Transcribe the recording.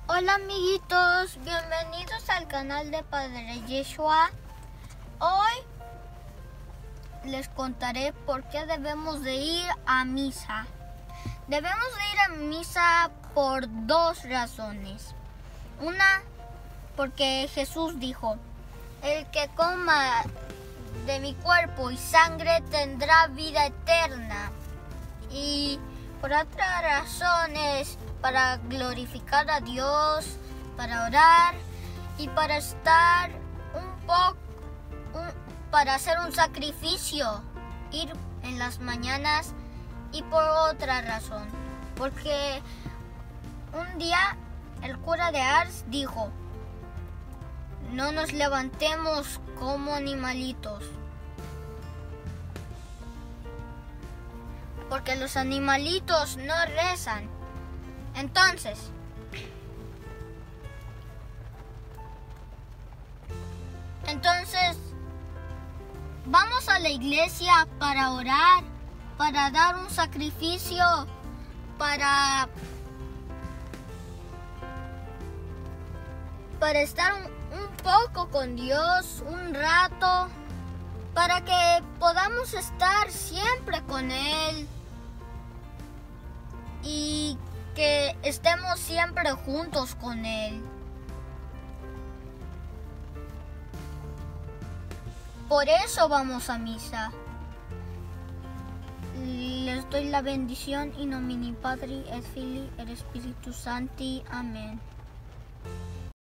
Hola amiguitos, bienvenidos al canal de Padre Yeshua. Hoy les contaré por qué debemos de ir a misa. Debemos de ir a misa por dos razones. Una, porque Jesús dijo: el que coma de mi cuerpo y sangre tendrá vida eterna. Y por otras razones, para glorificar a Dios, para orar y para estar para hacer un sacrificio, ir en las mañanas. Y por otra razón, porque un día el cura de Ars dijo: no nos levantemos como animalitos, porque los animalitos no rezan. Entonces, vamos a la iglesia para orar, para dar un sacrificio, para estar un poco con Dios, un rato, para que podamos estar siempre con Él y que estemos siempre juntos con Él. Por eso vamos a misa. Les doy la bendición in nomine Patri et Filii et Spiritus Sancti. Amén.